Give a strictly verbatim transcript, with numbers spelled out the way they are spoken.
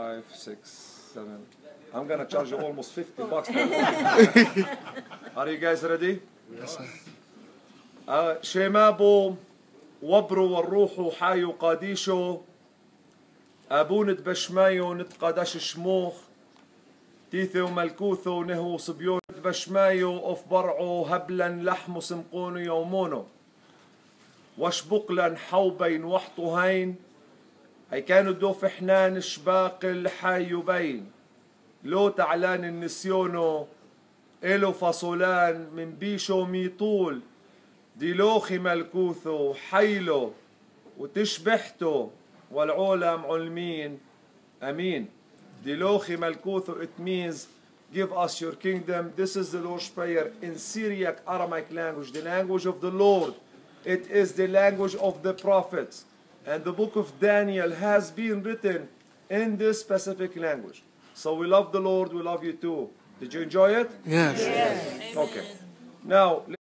five, six, seven. I'm gonna charge you almost fifty bucks. Are you guys ready? Yes, sir. Uh, شمابو وبرو والروح حايو قاديشو أبون بشمايو نتقدش شموخ تيثو ملكوثو نهو صبيون بشمايو أوف برعو هبلا لحمو سمقونو يومونو وشبقلا حوبين وحطوهين هي كانوا دو فحنان شباق الحايو بين لو تعلان النسيونو إلو فصولان من بيشو ميطول ديلوخي ملكوثو حيلو وتشبحتو والعولم علمين أمين ديلوخي ملكوثو it means give us your kingdom. This is the Lord's prayer in Syriac Aramaic language, the language of the Lord. It is the language of the prophets, and the book of Daniel has been written in this specific language. So we love the Lord, we love you too. Did you enjoy it? Yes. Yes. Okay. Now